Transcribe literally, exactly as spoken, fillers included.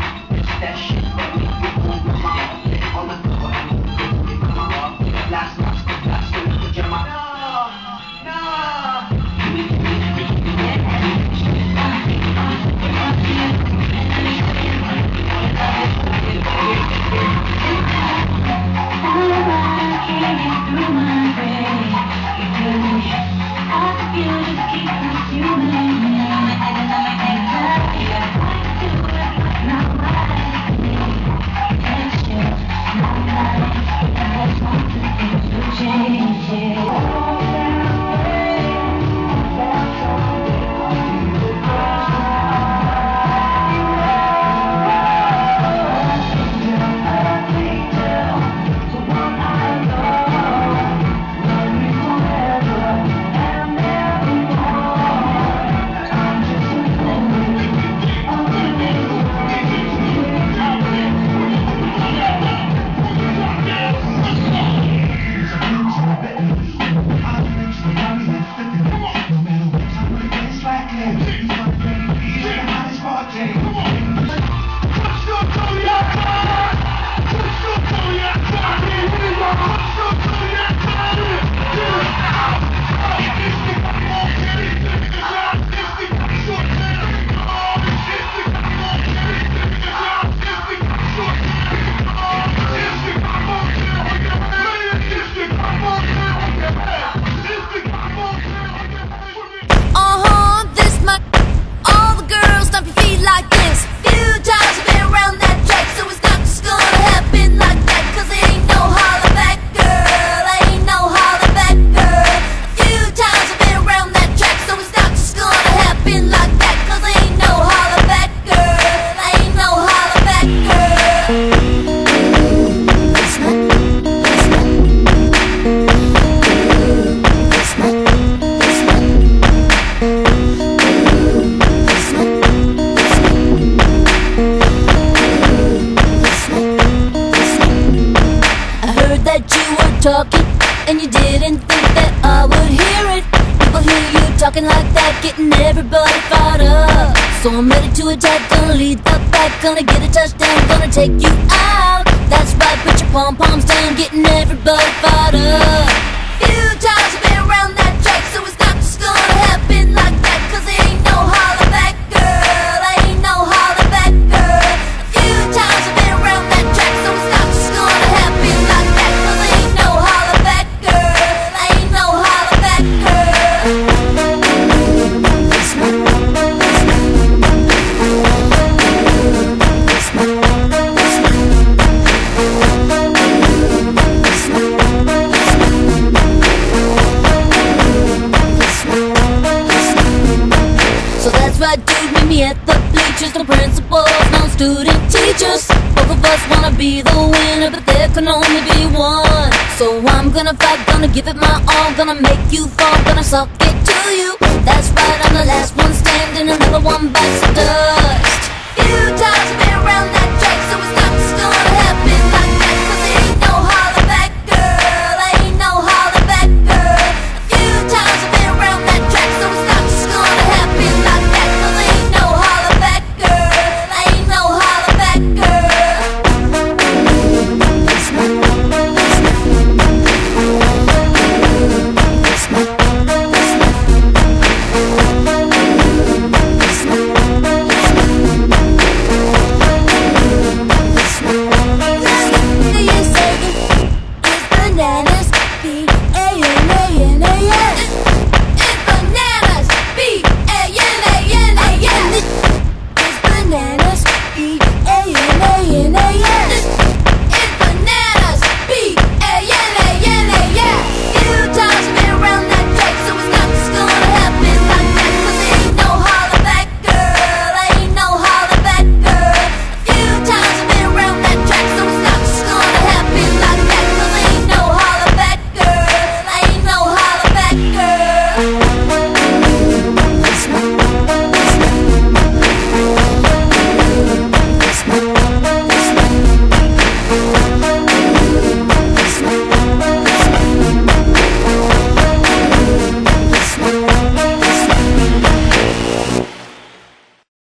It's that shit that make you move your mama. On the floor and you come up. Last night's the last in the pajama. No, no. Talking, and you didn't think that I would hear it. People hear you talking like that, getting everybody fired up. So I'm ready to attack, gonna lead the pack, gonna get a touchdown, gonna take you out. That's right, put your pom-poms down, getting everybody fired up. Few times I've been around that track, so it's not just gonna happen like that. Cause there ain't no holler back, girl, ain't no holler back, girl. A few times I've been around that track, so it's not just gonna happen like that. Cause there ain't no holler back, girl, ain't no holler back, girl. So that's right, dude, meet me at the bleachers. No principals, no student teachers. Both of us wanna be the winner, but there can only be one. So I'm gonna fight, gonna give it my all, gonna make you fall, gonna suck it to you. That's right, I'm the last one standing, another one bites the dust. Few times